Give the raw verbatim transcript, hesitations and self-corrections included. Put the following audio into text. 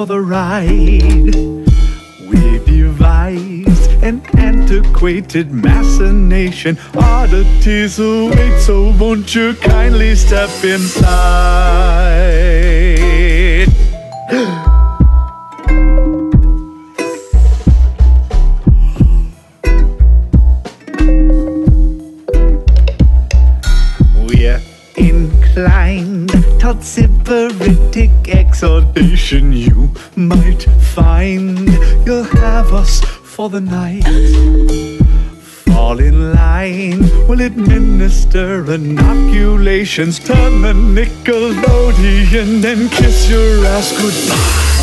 for the ride. We devised an antiquated machination. Oddities await, so won't you kindly step inside? We're inclined toward sybaritic exhortation. You might find you'll have us for the night. Fall in line, we'll administer inoculations. Turn the Nickelodeon and kiss your ass goodbye.